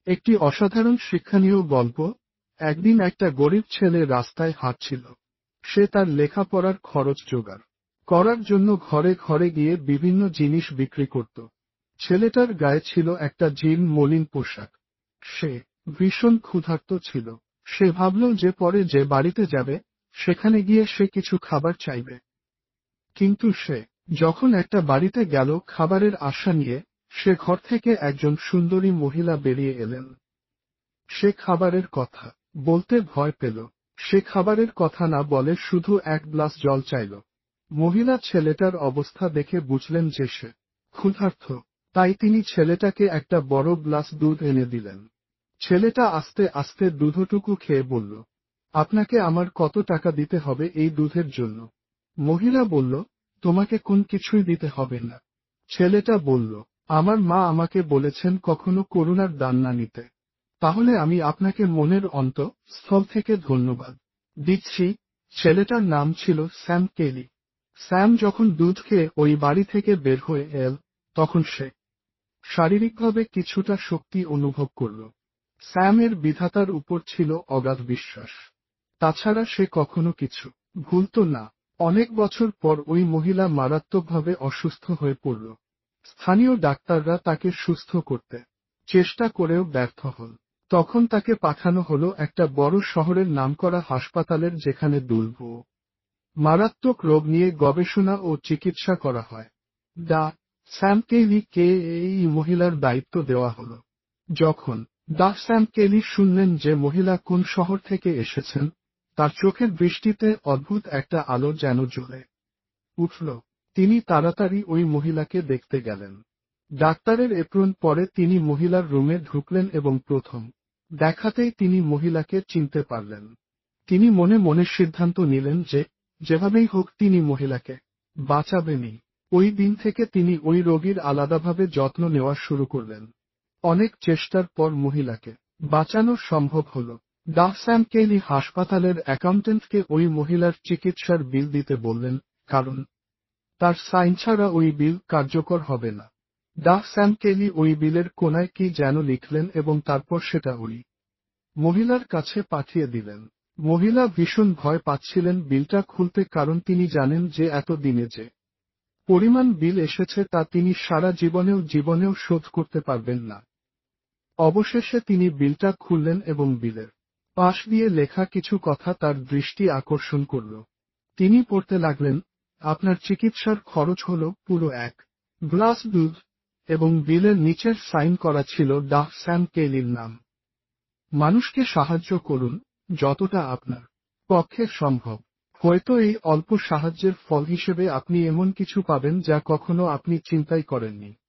একটি অসাধারণ শিক্ষণীয় গল্প। একদিন একটা গরিব ছেলে রাস্তায় হাঁটছিল। সে তার লেখাপড়ার খরচ জোগাড় করার জন্য ঘরে ঘরে গিয়ে বিভিন্ন জিনিস বিক্রি করত। ছেলেটার গায়ে ছিল একটা জীর্ণ মলিন পোশাক। সে ভীষণ ক্ষুধার্ত ছিল। সে ভাবল যে পরে যে বাড়িতে যাবে সেখানে গিয়ে সে কিছু খাবার চাইবে। কিন্তু সে যখন একটা বাড়িতে গেল খাবারের আশা নিয়ে, সে ঘর থেকে একজন সুন্দরী মহিলা বেরিয়ে এলেন। সে খাবারের কথা বলতে ভয় পেল। সে খাবারের কথা না বলে শুধু এক গ্লাস জল চাইল। মহিলা ছেলেটার অবস্থা দেখে বুঝলেন যে সে ক্ষুধার্ত, তাই তিনি ছেলেটাকে একটা বড় গ্লাস দুধ এনে দিলেন। ছেলেটা আস্তে আস্তে দুধটুকু খেয়ে বলল, আপনাকে আমার কত টাকা দিতে হবে এই দুধের জন্য? মহিলা বলল, তোমাকে কোন কিছুই দিতে হবে না। ছেলেটা বলল, আমার মা আমাকে বলেছেন কখনো করুণার দান না নিতে। তাহলে আমি আপনাকে মনের অন্তঃস্থল থেকে ধন্যবাদ দিচ্ছি। ছেলেটার নাম ছিল স্যাম কেলি। স্যাম যখন দুধ খেয়ে ওই বাড়ি থেকে বের হয়ে এল, তখন সে শারীরিকভাবে কিছুটা শক্তি অনুভব করল। স্যামের বিধাতার উপর ছিল অগাধ বিশ্বাস। তাছাড়া সে কখনো কিছু ভুলত না। অনেক বছর পর ওই মহিলা মারাত্মকভাবে অসুস্থ হয়ে পড়ল। স্থানীয় ডাক্তাররা তাকে সুস্থ করতে চেষ্টা করেও ব্যর্থ হল। তখন তাকে পাঠানো হলো একটা বড় শহরের নামকরা হাসপাতালের, যেখানে দুর্ভ মারাত্মক রোগ নিয়ে গবেষণা ও চিকিৎসা করা হয়। ডা স্যাম কেলিকে এই মহিলার দায়িত্ব দেওয়া হল। যখন ডা স্যাম কেলি শুনলেন যে মহিলা কোন শহর থেকে এসেছেন, তার চোখের দৃষ্টিতে অদ্ভুত একটা আলো যেন জ্বলে উঠল। তিনি তাড়াতাড়ি ওই মহিলাকে দেখতে গেলেন। ডাক্তারের এপ্রন পরে তিনি মহিলার রুমে ঢুকলেন এবং প্রথম দেখাতেই তিনি মহিলাকে চিনতে পারলেন। তিনি মনে মনে সিদ্ধান্ত নিলেন যে যেভাবেই হোক তিনি মহিলাকে বাঁচাবেনই। ওই দিন থেকে তিনি ওই রোগীর আলাদাভাবে যত্ন নেওয়া শুরু করলেন। অনেক চেষ্টার পর মহিলাকে বাঁচানো সম্ভব হল। ডা স্যাম কেলি হাসপাতালের অ্যাকাউন্টেন্টকে ওই মহিলার চিকিৎসার বিল দিতে বললেন, কারণ তার সাইন ছাড়া ওই বিল কার্যকর হবে না। ডা স্যাম কেলি ওই বিলের কোনায় কি যেন লিখলেন এবং তারপর সেটা ওই মহিলার কাছে পাঠিয়ে দিলেন। মহিলা ভীষণ ভয় পাচ্ছিলেন বিলটা খুলতে, কারণ তিনি জানেন যে এত দিনে যে পরিমাণ বিল এসেছে তা তিনি সারা জীবনেও শোধ করতে পারবেন না। অবশেষে তিনি বিলটা খুললেন এবং বিলের পাশ দিয়ে লেখা কিছু কথা তার দৃষ্টি আকর্ষণ করল। তিনি পড়তে লাগলেন, আপনার চিকিৎসার খরচ হল পুরো এক গ্লাস দুধ, এবং বিলের নিচের সাইন করা ছিল ডা স্যাম কেলির নাম। মানুষকে সাহায্য করুন যতটা আপনার পক্ষে সম্ভব। হয়তো এই অল্প সাহায্যের ফল হিসেবে আপনি এমন কিছু পাবেন যা কখনো আপনি চিন্তাই করেননি।